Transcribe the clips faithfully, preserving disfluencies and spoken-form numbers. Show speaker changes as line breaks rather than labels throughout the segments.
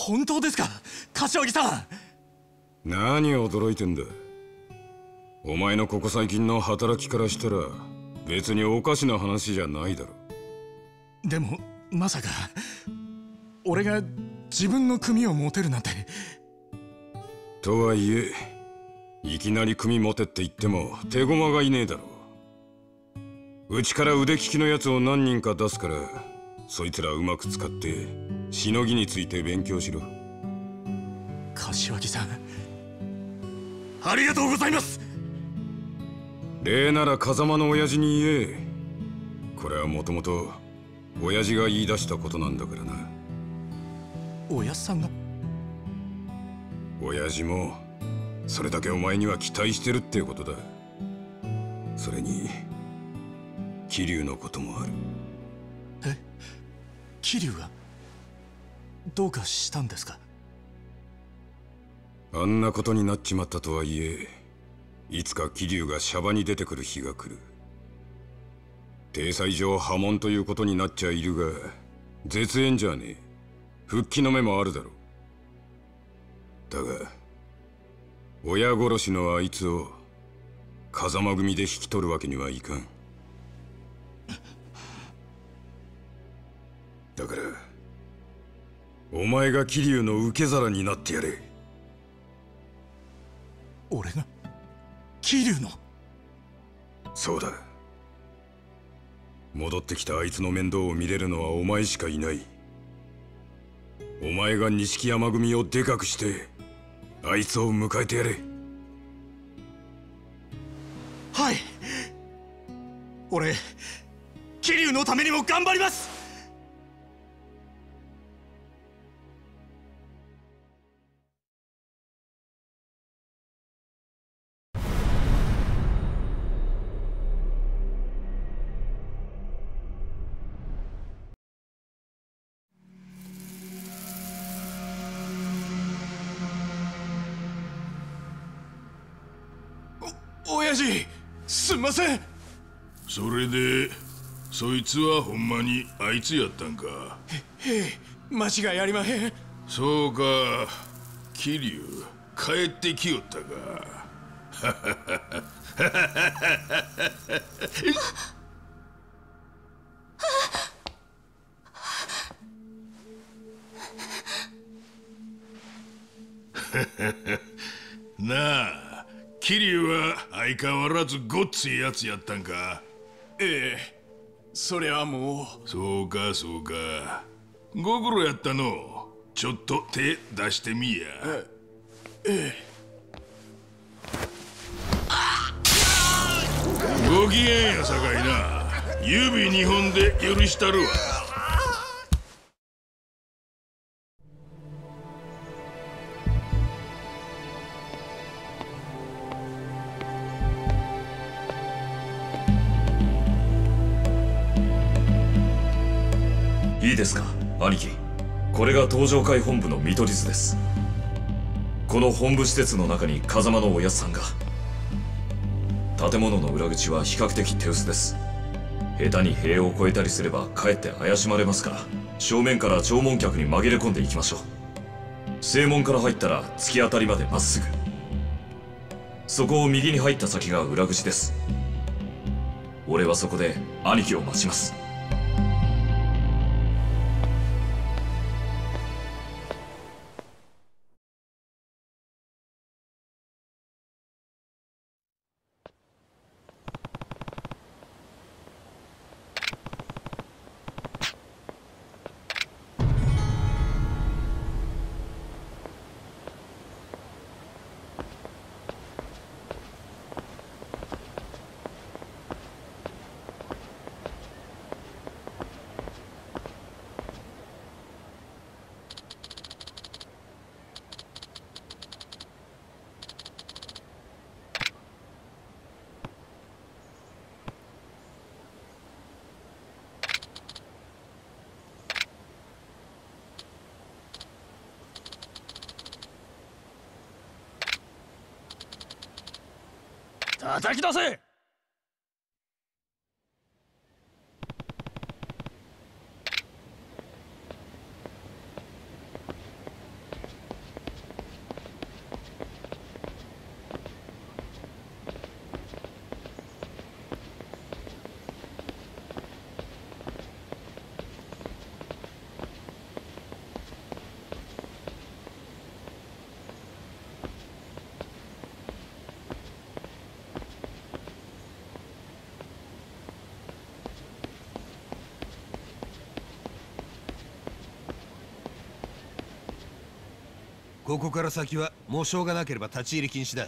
本当ですか、柏木さん。
何驚いてんだ。お前のここ最近の働きからしたら別におかしな話じゃないだろ。
でもまさか俺が自分の組を持てるなんて。
とはいえいきなり組持てって言っても手駒がいねえだろ。うちから腕利きのやつを何人か出すから、そいつらうまく使ってしのぎについて勉強しろ。
柏木さん、ありがとうございます。
礼なら風間の親父に言え。これはもともと親父が言い出したことなんだからな。
親さんが？
親父もそれだけお前には期待してるってことだ。それに桐生のこともある。
え、桐生がどうかしたんですか？
あんなことになっちまったとはいえ、いつか桐生がシャバに出てくる日が来る。体裁上破門ということになっちゃいるが、絶縁じゃねえ。復帰の目もあるだろう。だが親殺しのあいつを風間組で引き取るわけにはいかん。だからお前が桐生の受け皿になってやれ。
俺が桐生の？
そうだ。戻ってきたあいつの面倒を見れるのはお前しかいない。お前が錦山組をでかくしてあいつを迎えてやれ。
はい、俺桐生のためにも頑張ります。親父、すんません。
それでそいつはほんまにあいつやったんか？
へえ、間違いありまへん。
そうか、桐生帰ってきよったか。なあ、桐生は相変わらずごっついやつやったんか？
ええ、それはも
う。そうかそうか、ご苦労やったの。ちょっと手出してみや。
ええ。
ご機嫌やさかいな。指にほんで許したるわ。
いいですか、兄貴。これが東上会本部の見取り図です。この本部施設の中に風間のおやつさんが。建物の裏口は比較的手薄です。下手に塀を越えたりすればかえって怪しまれますから、正面から弔問客に紛れ込んでいきましょう。正門から入ったら突き当たりまでまっすぐ。そこを右に入った先が裏口です。俺はそこで兄貴を待ちます。
叩き出せ。
ここから先は模証がなければ立ち入り禁止だ。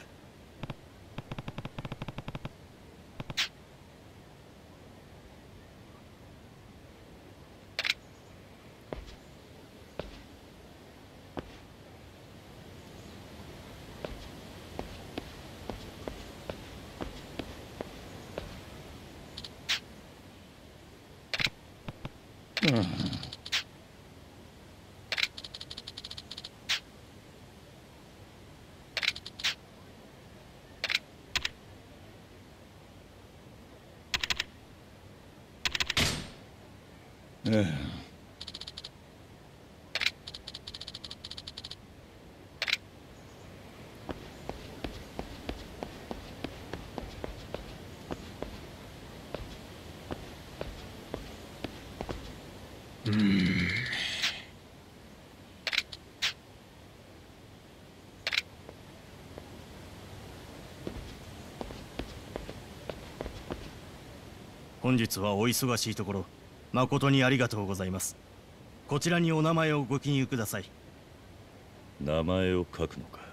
本日はお忙しいところ誠にありがとうございます。こちらにお名前をご記入ください。
名前を書くのか。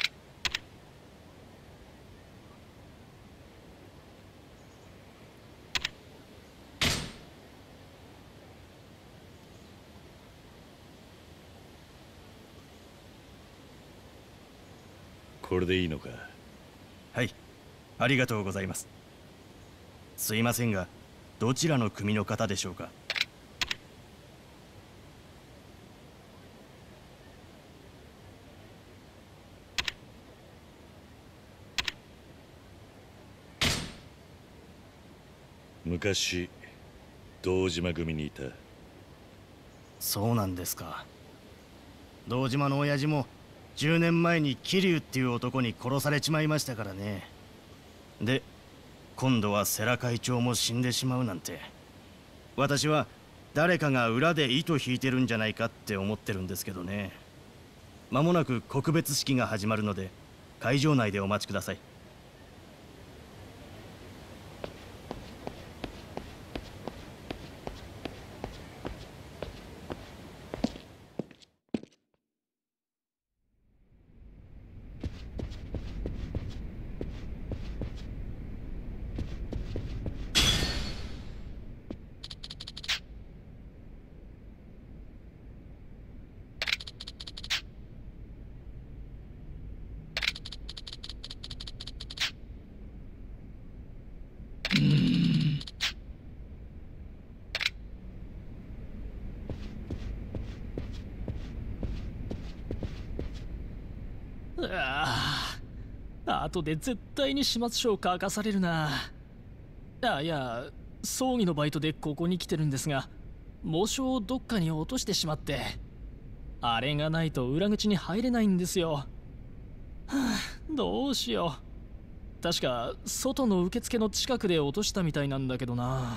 これでいいのか。
はい、ありがとうございます。すいませんが、どちらの組の方でしょうか。
昔堂島組にいた。
そうなんですか。堂島の親父もじゅうねんまえに桐生っていう男に殺されちまいましたからね。で今度は世良会長も死んでしまうなんて、私は誰かが裏で糸引いてるんじゃないかって思ってるんですけどね。間もなく告別式が始まるので会場内でお待ちください。
ああ、後で絶対に始末書を書かされるな。あ、いや、葬儀のバイトでここに来てるんですが、喪章をどっかに落としてしまって、あれがないと裏口に入れないんですよ。はあ、どうしよう。確か外の受付の近くで落としたみたいなんだけどな。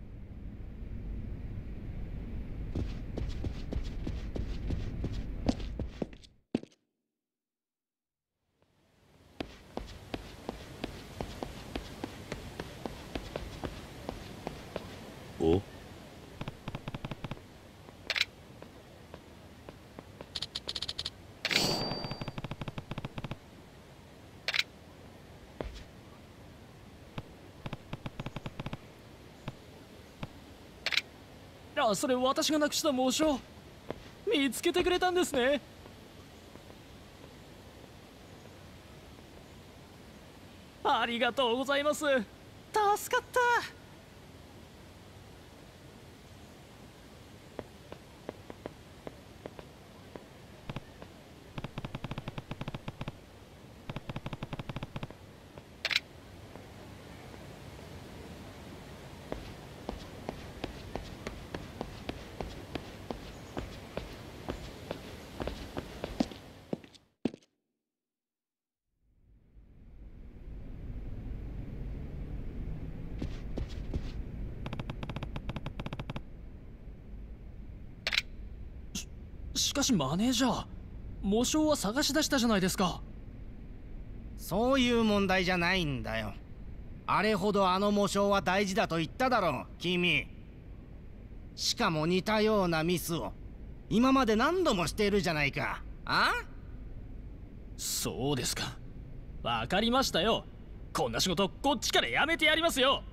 お？
あ、それ私がなくした紋章、見つけてくれたんですね。ありがとうございます。助かった。しかしマネージャー、喪章は探し出したじゃないですか。
そういう問題じゃないんだよ。あれほどあの喪章は大事だと言っただろう、君。しかも似たようなミスを今まで何度もしているじゃないか。あ？
そうですか。わかりましたよ。こんな仕事こっちからやめてやりますよ。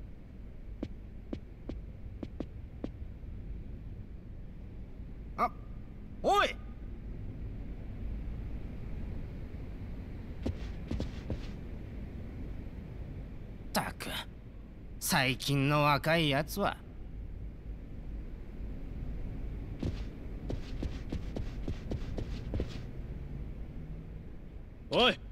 あ、おい。ったく、最近の若いやつは。
おい。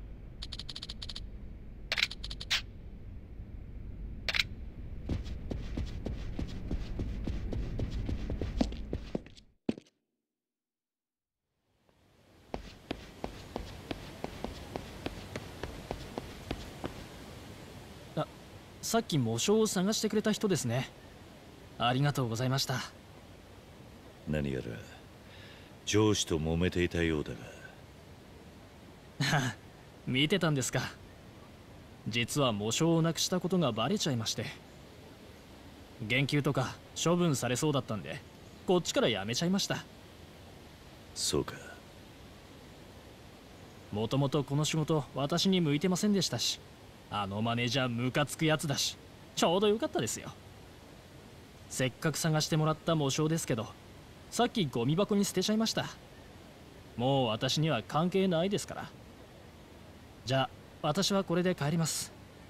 あ、さっき模章を探してくれた人ですね。ありがとうございました。
何やら上司と揉めていたようだが。
見てたんですか。実は模章をなくしたことがバレちゃいまして、減給とか処分されそうだったんでこっちからやめちゃいました。
そうか。
もともとこの仕事私に向いてませんでしたし、あのマネージャームカつくやつだし、ちょうどよかったですよ。せっかく探してもらった模章ですけど、さっきゴミ箱に捨てちゃいました。もう私には関係ないですから。じゃあ私はこれで帰ります。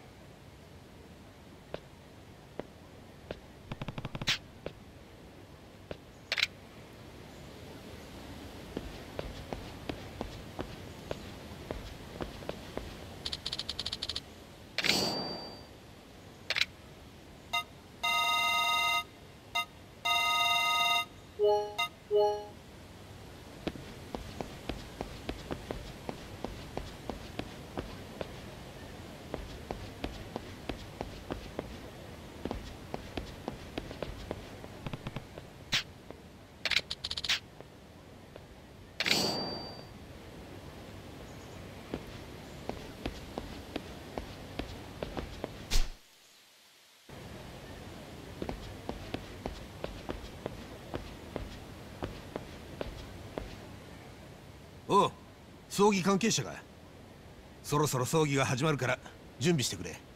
おう、葬儀関係者か。そろそろ葬儀が始まるから準備してくれ。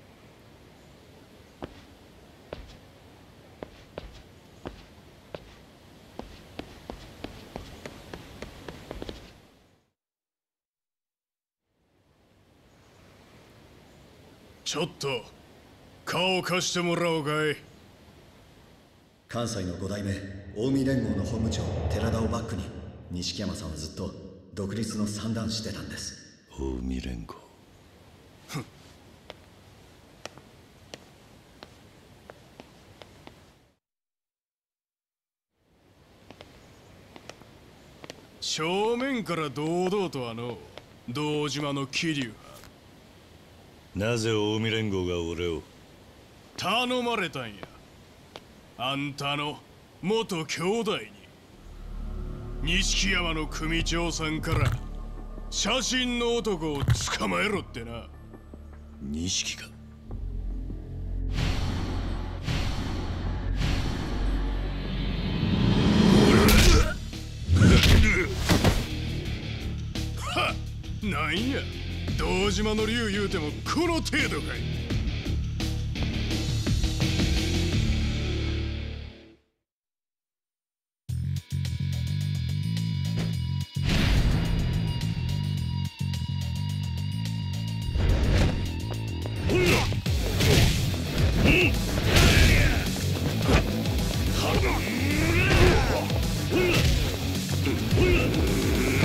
ちょっと顔を貸してもらおうかい。
関西のご代目近江連合の本部長寺田をバックに錦山さんはずっと独立の算段してたんです。
近江連合。
正面から堂々とあの堂島の桐生
なぜ近江連合が俺を。
頼まれたんや。あんたの元兄弟に錦山の組長さんから写真の男を捕まえろってな。
錦か。
はっ、なんや堂島の竜言うてもこの程度かい。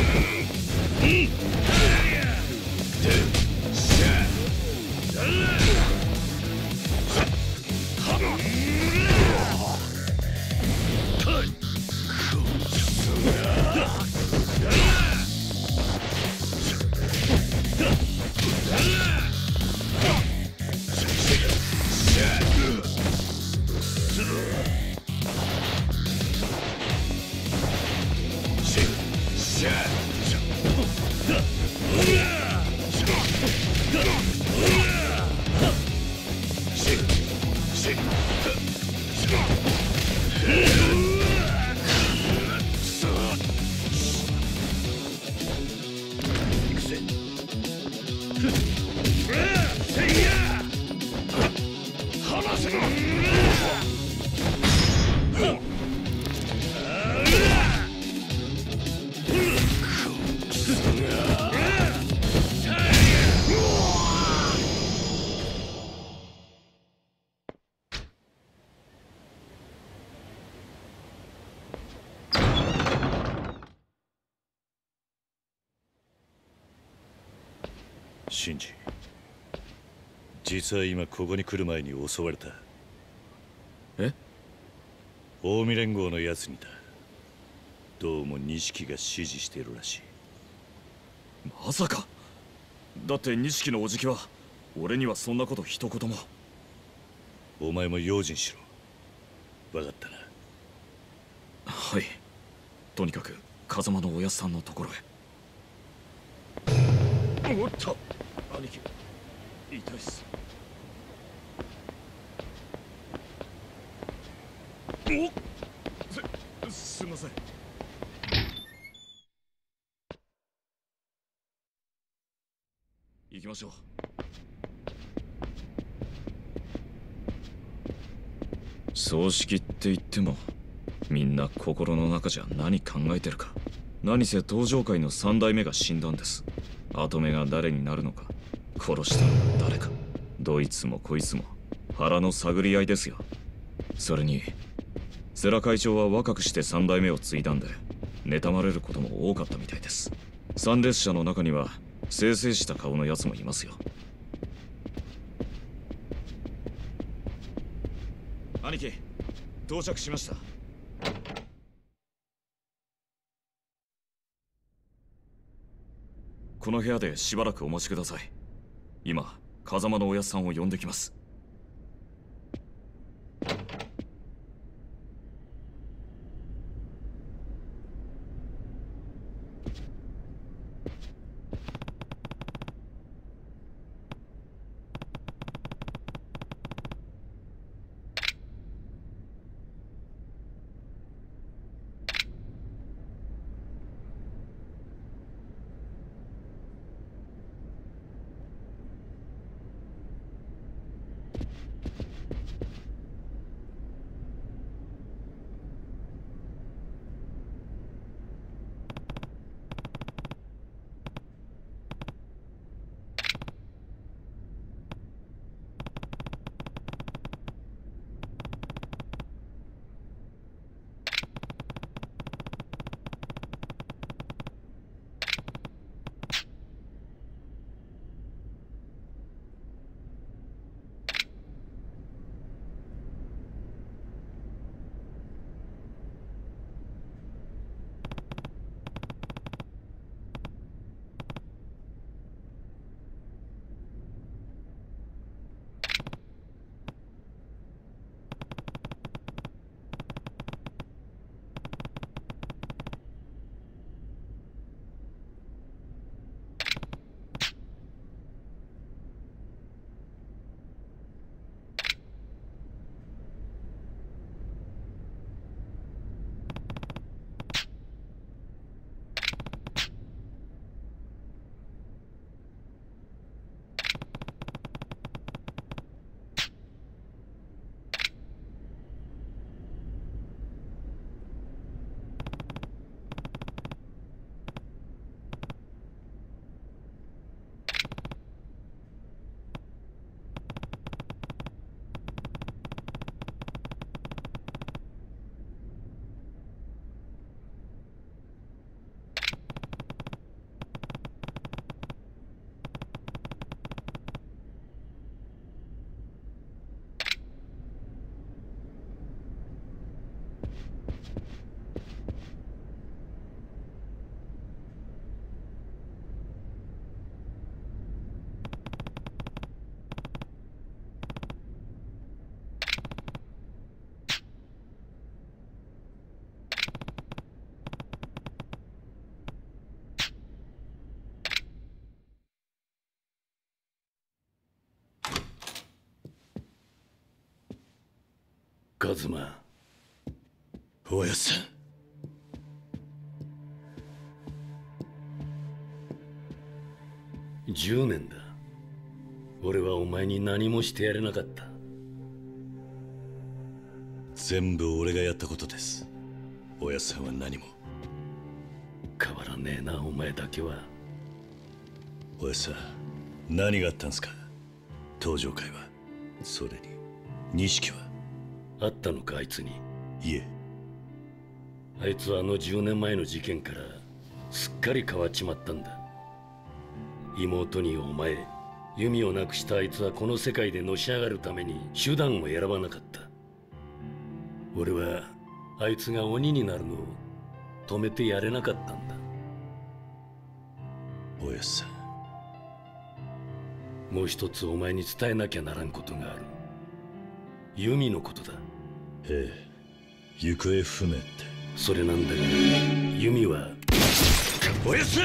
うんシンジ、実は今ここに来る前に襲われた。
え？
近江連合のやつにだ。どうも錦が指示しているらしい。
まさか。だって錦のおじきは俺にはそんなこと一言も。
お前も用心しろ。分かったな。
はい。とにかく風間のおやっさんのところへ。おっと、兄貴痛いっす。おっ、す、すいません。行きましょう。葬式って言ってもみんな心の中じゃ何考えてるか。何せ登場界の三代目が死んだんです。跡目が誰になるのか、殺したのが誰か、どいつもこいつも腹の探り合いですよ。それに世良会長は若くして三代目を継いだんで妬まれることも多かったみたいです。参列者の中には清々した顔のやつもいますよ。兄貴、到着しました。この部屋でしばらくお待ちください。今風間のおやっさんを呼んできます。
カズマ、おやっさん。じゅうねんだ。俺はお前に何もしてやれなかった。 全部俺がやったことです。おやっさんは何も。
変わらねえな、お前だけは。
おやっさん、何があったんすか？登場会は。それに錦は
あったのか、あいつに。
いえ。
あいつはあのじゅうねんまえの事件からすっかり変わっちまったんだ。妹にお前、弓をなくしたあいつはこの世界でのし上がるために手段を選ばなかった。俺はあいつが鬼になるのを止めてやれなかったんだ。
おやっさ
ん、もう一つお前に伝えなきゃならんことがある。弓のことだ。
ええ、行方不明って。
それなんだが、弓は。
おやっさん！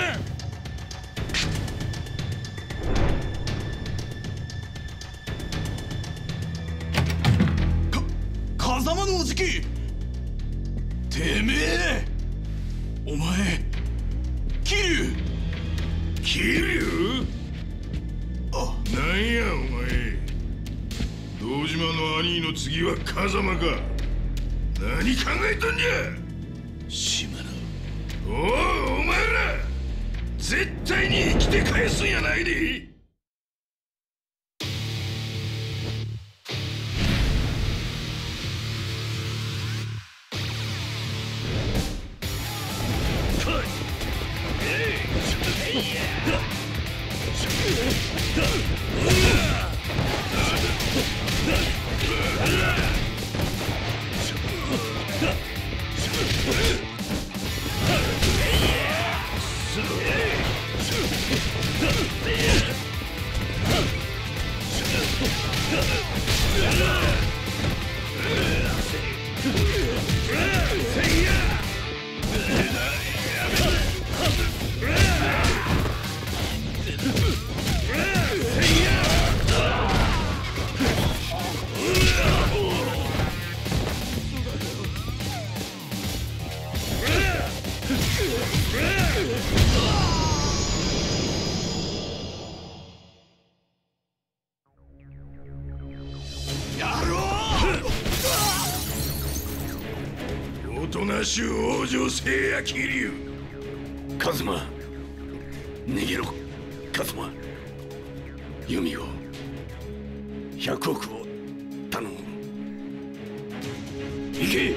か風間のおじき、てめえ、お前桐生
桐生？
あ、
なんやお前、堂島の兄の次は風間か。何考えとんじゃ
島野。
おお、お前ら絶対に生きて返すんやないで。おとなしゅう往生せいや桐生。
カズマ、逃げろ。カズマ、弓をひゃくおくを頼む。行け。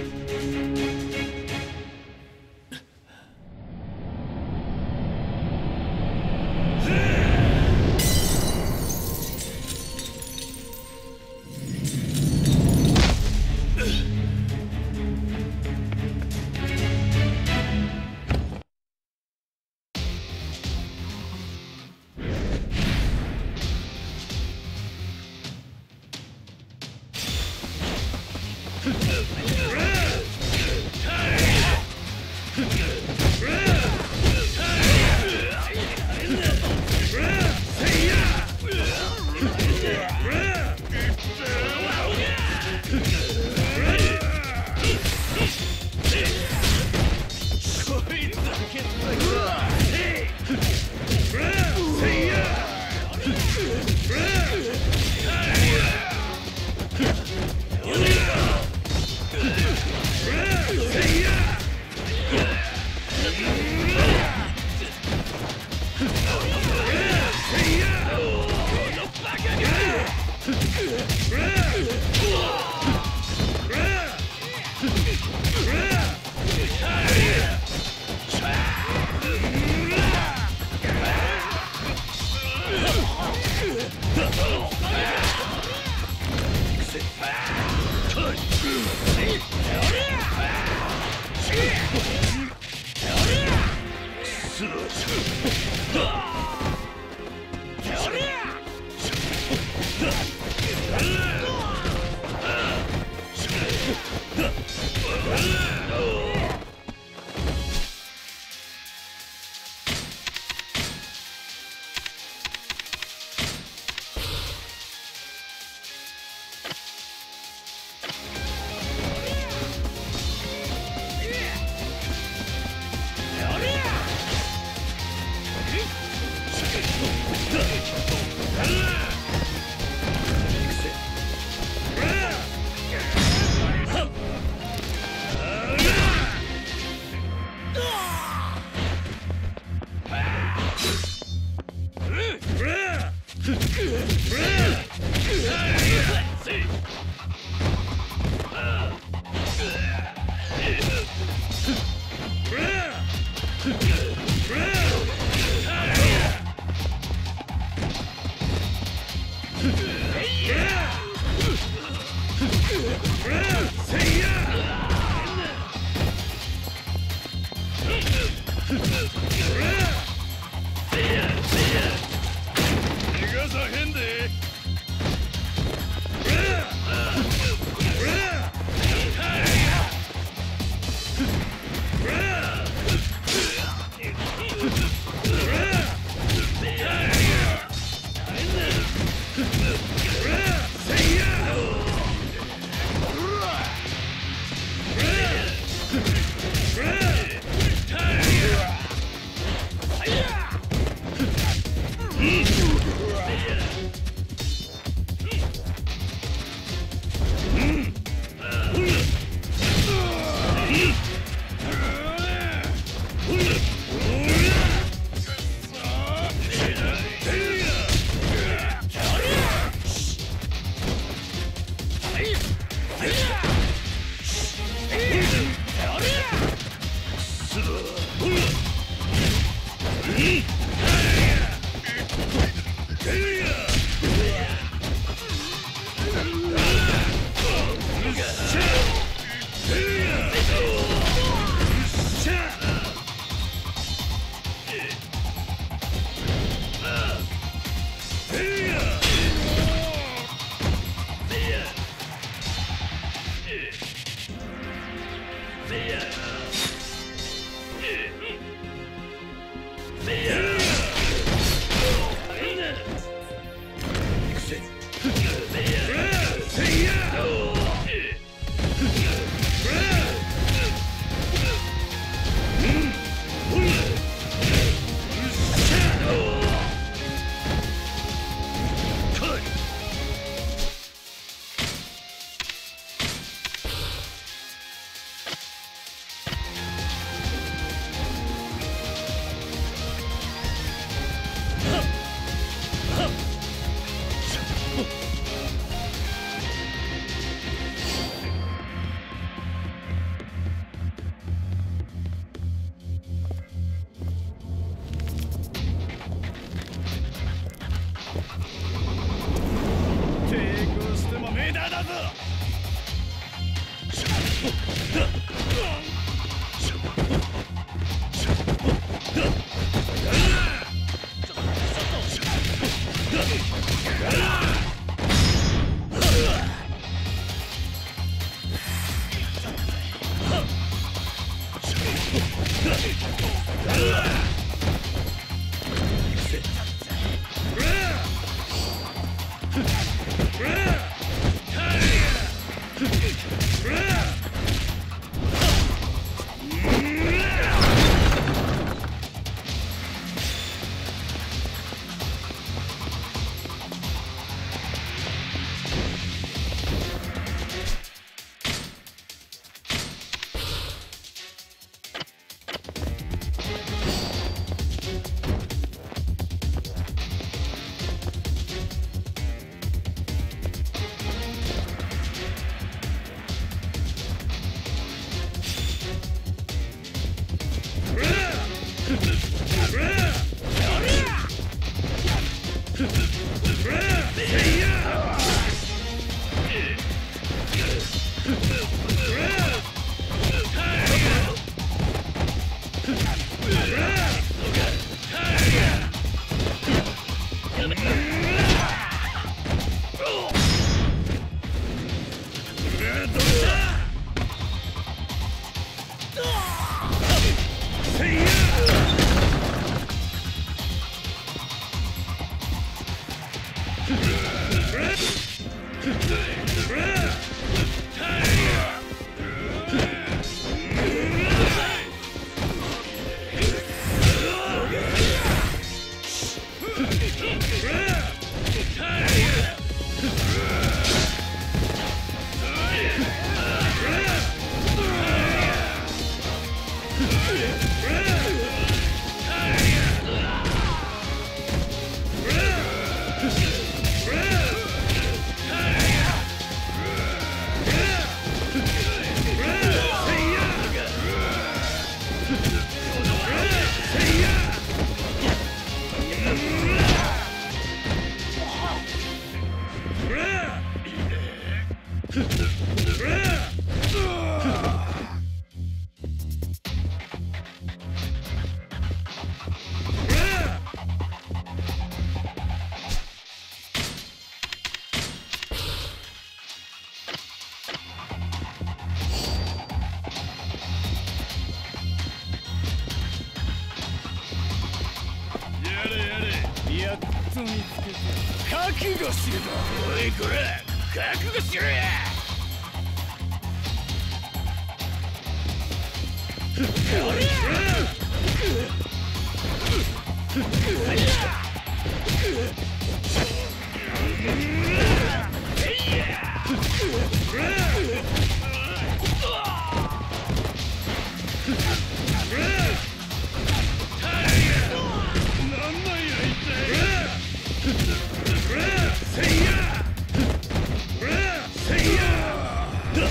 こ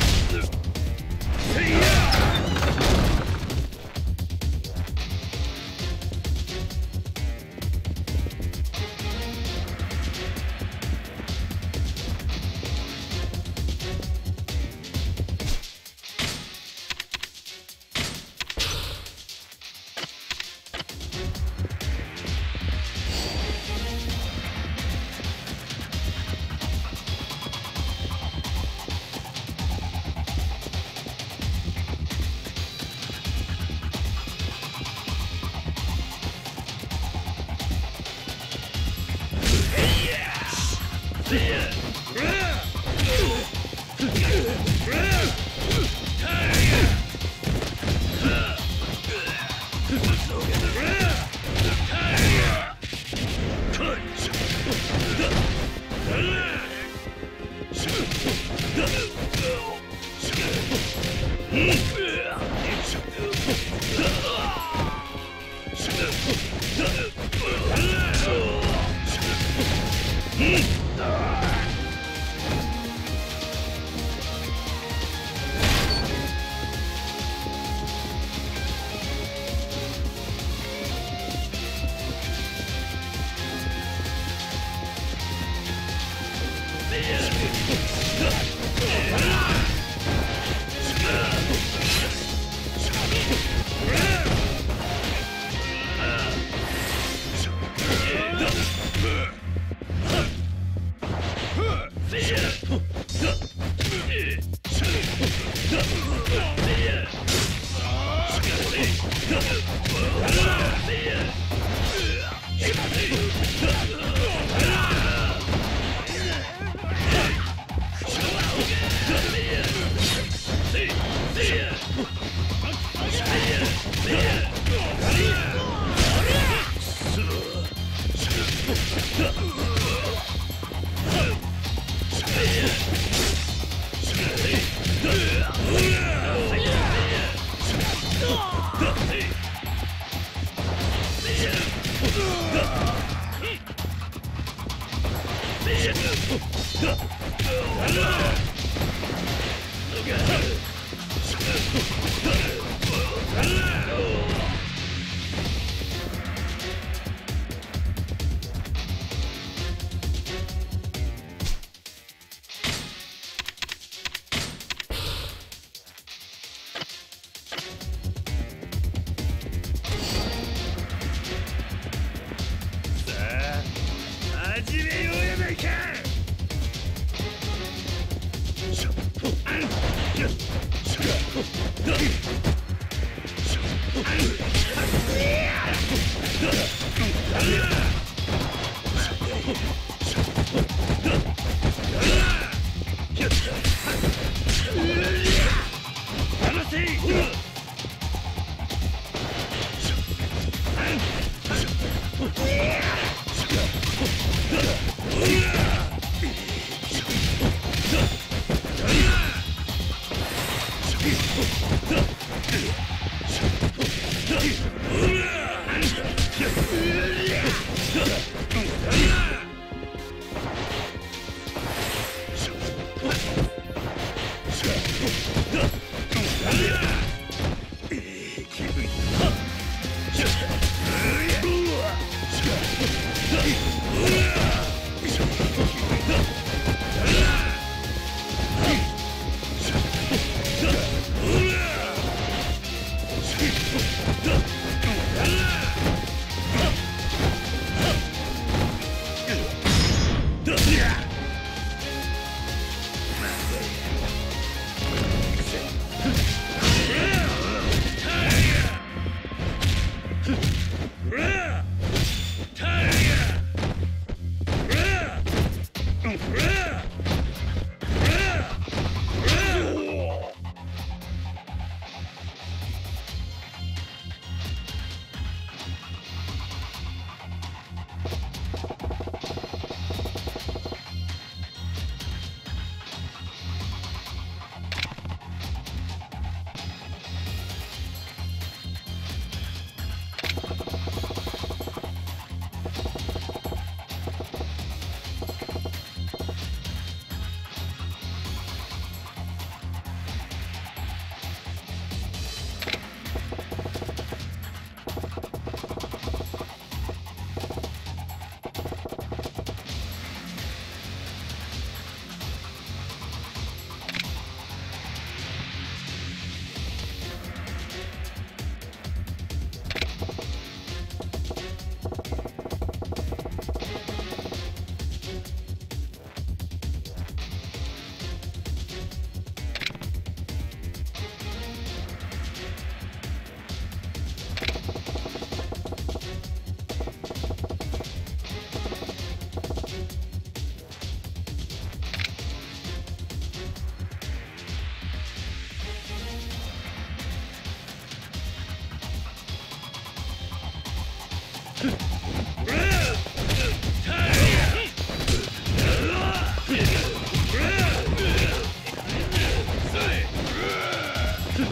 Hey!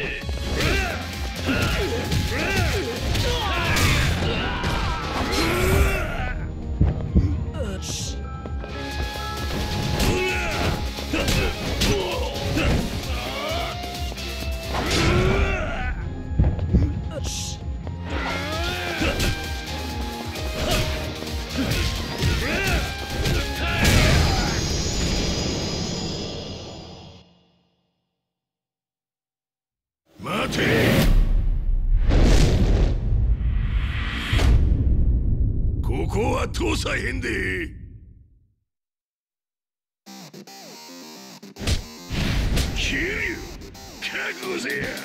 搭載編で桐生覚悟せや。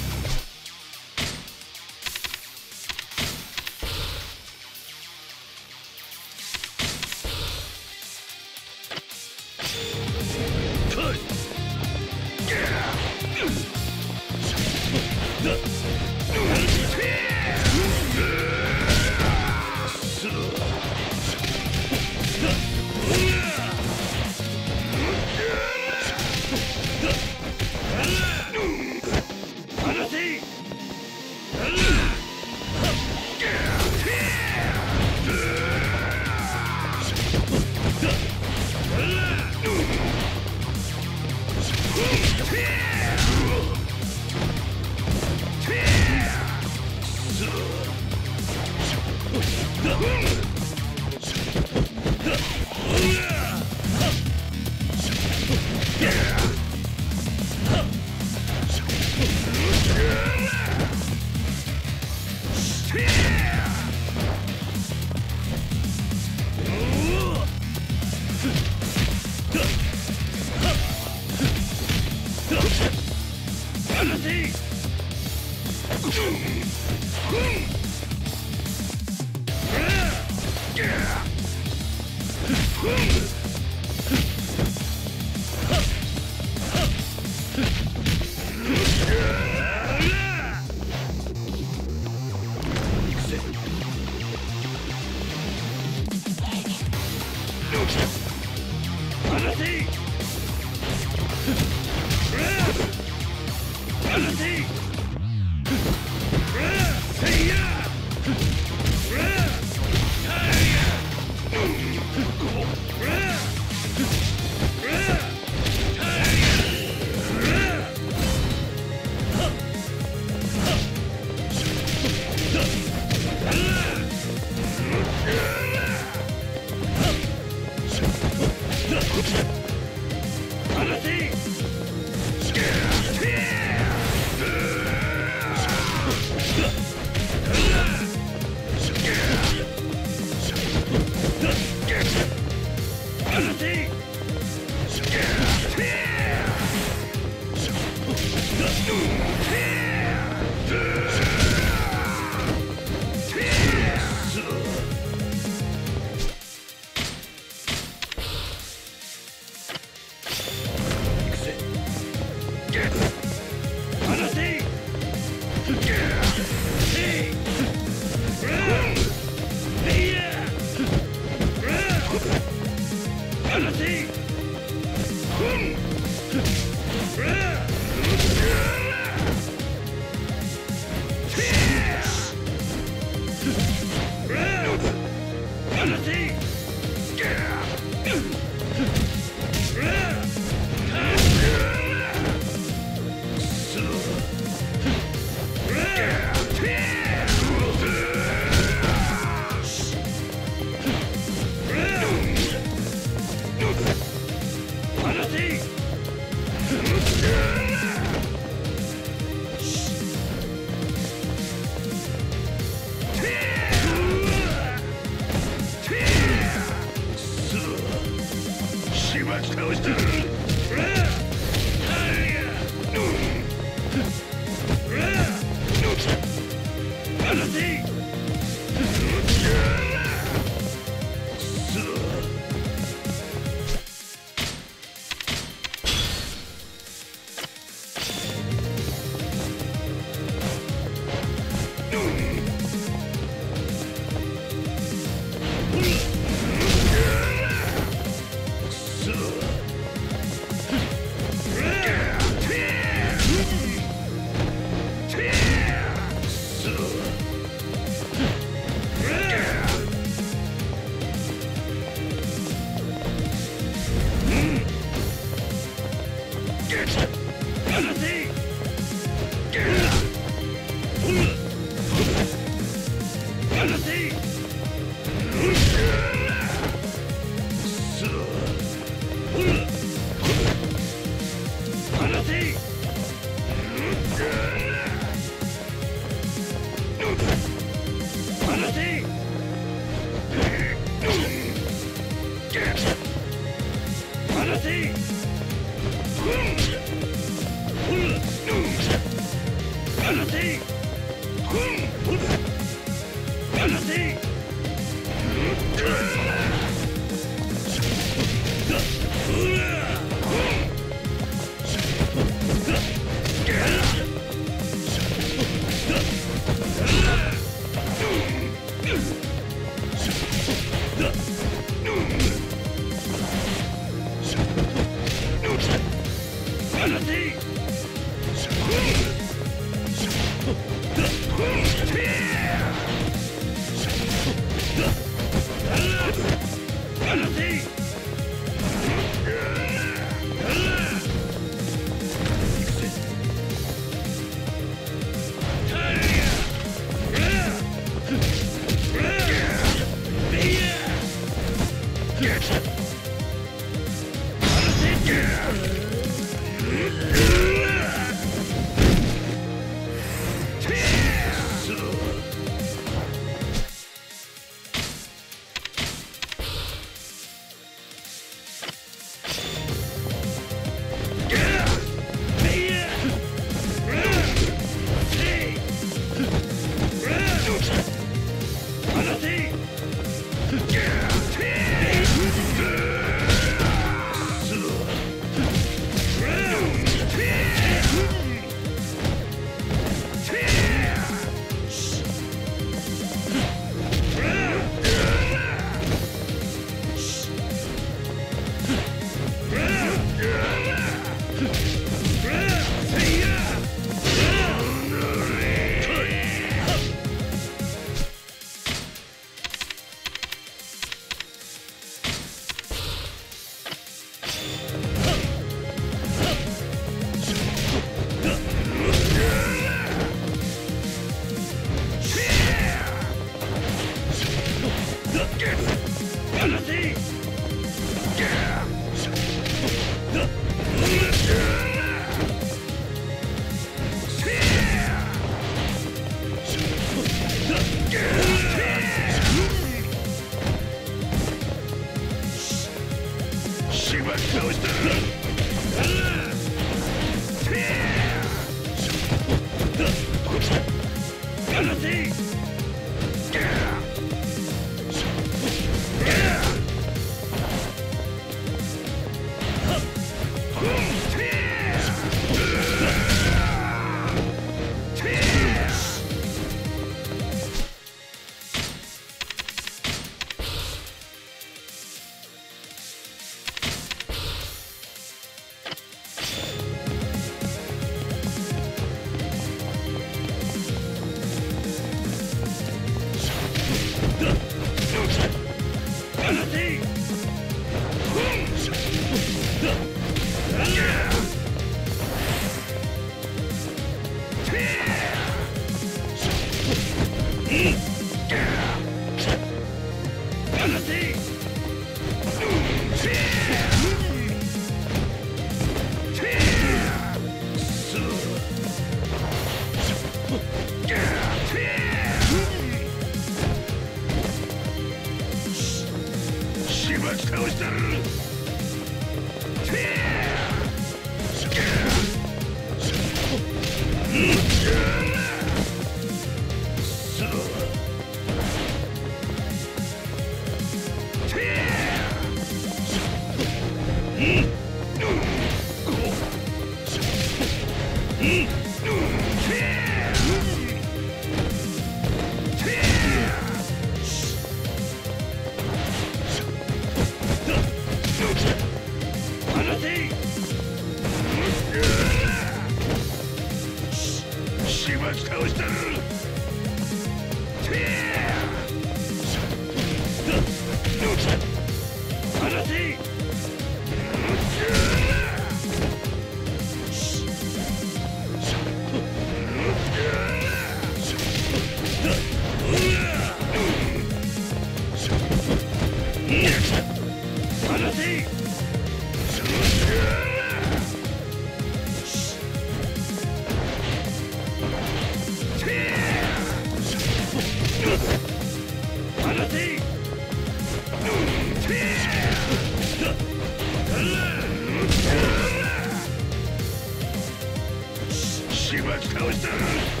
しばき倒した。